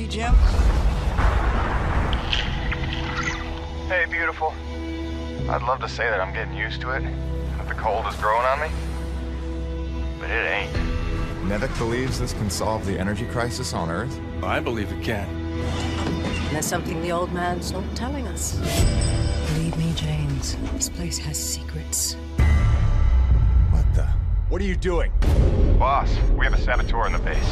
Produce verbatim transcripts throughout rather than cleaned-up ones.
see Jim? Hey, beautiful. I'd love to say that I'm getting used to it, that the cold is growing on me, but it ain't. NEVEC believes this can solve the energy crisis on Earth? I believe it can. And there's something the old man's not telling us. Believe me, James, this place has secrets. What the? What are you doing? Boss, we have a saboteur in the base.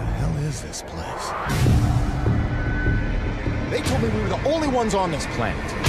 This place. They told me we were the only ones on this planet.